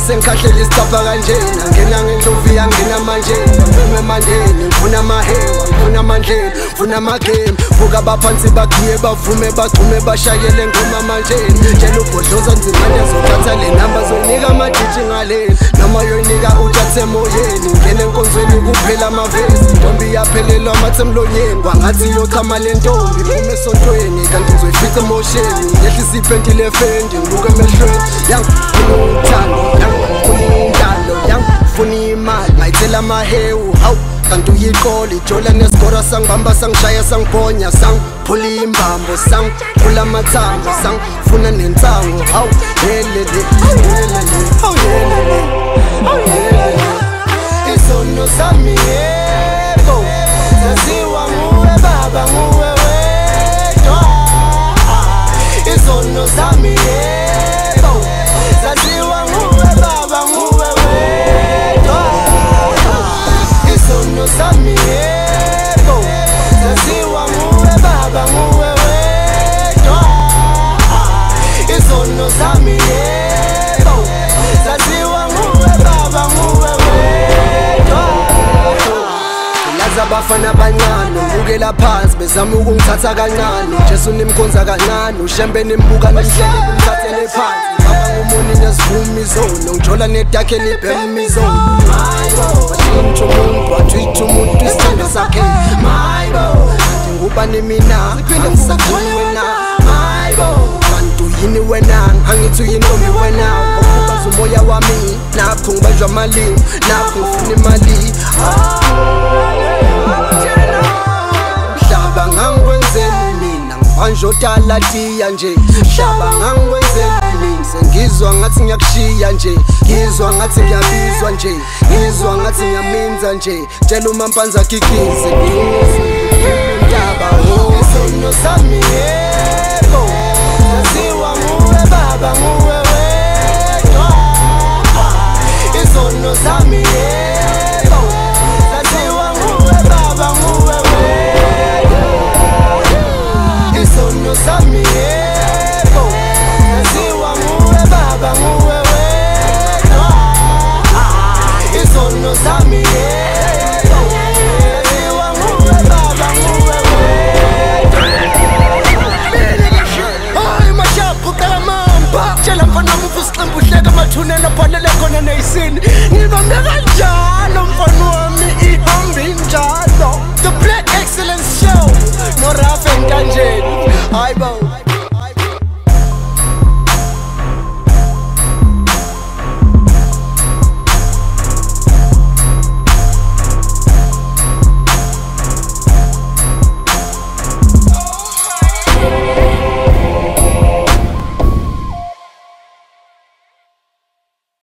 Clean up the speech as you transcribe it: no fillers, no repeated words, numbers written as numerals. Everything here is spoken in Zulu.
sengikhahlele isitapha kanjena ngena ngendlovu yangena manje ngiphume mandeni ngifuna amahewa ngifuna amandleni ngifuna amagame vuka baphansi bagqiye bavume bagcume bashayele ngoma manjeni tshela ubhodloza nzimane zothatha le namba zoyinika amadiji ngaleni noma yoyinika uthathe emoyeni ngene enkonzweni kuphela amavesi intombi yaphelelwa amathe emlonyeni kwangathi yochama le ntombi iphume esontweni kanti ngizoyifica emosheni yehlisa ipentile efendi ngibuka emehlweni yangifuna uthando yangifuna indalo yangifuna imali ngayithela amahewu hawu kanti uyiqola ijola nesigora sangibamba sangishaya sangibhonya sangiphula imbambo sangiphula amathambo sangifuna nensango hawu yelele hawu yelele hawu yelele isono sami yebo saziwa nguwe baba nguwe wedwa isono sami yebo saziwa nguwe baba nguwe wedwa isono sami yebo saziwa nguwe baba nguwe wedwa isono sami yebo saziwa nguwe baba nguwe wedwa laza abafana abancane ubukela phansi bezama ukungithatha kancane Jesu nimkhonza kancane ushembe nimbuka nimhlele kumthathele phansi baba ngumuni nesivumi izono ngijola nedakhe libhema izono mayibo bathinta umuntu wathwitha umuntu isithando sakhe mayibo ngubani mina angisakhoni wena mayibo bantu yini wena angithi uyintombi wena okubaza umoya wami nakho ngibanjwa amalini nakho ngifuna imali Hlaba ngangikwenzeni mina ngibanjodala tiya nje Hlaba ngangikwenzeni mina sengizwa ngathi ngiyakushiya nje ngizwa ngathi ngiyabizwa nje ngizwa ngathi ngiyaminza nje tshela umampanza kikize indaba isono sami yebo saziwa nguwe baba nguwe wedwa isono sami yebo saziwa nguwe baba nguwe wedwa isono sami yebo saziwa nguwe baba nguwe wedwa isono sami yebo saziwa nguwe baba nguwe wedwa hayi mashapho kalamamba tshela mfana mufusixembu hleka mathunela bhalele khona neyisini ngibambeka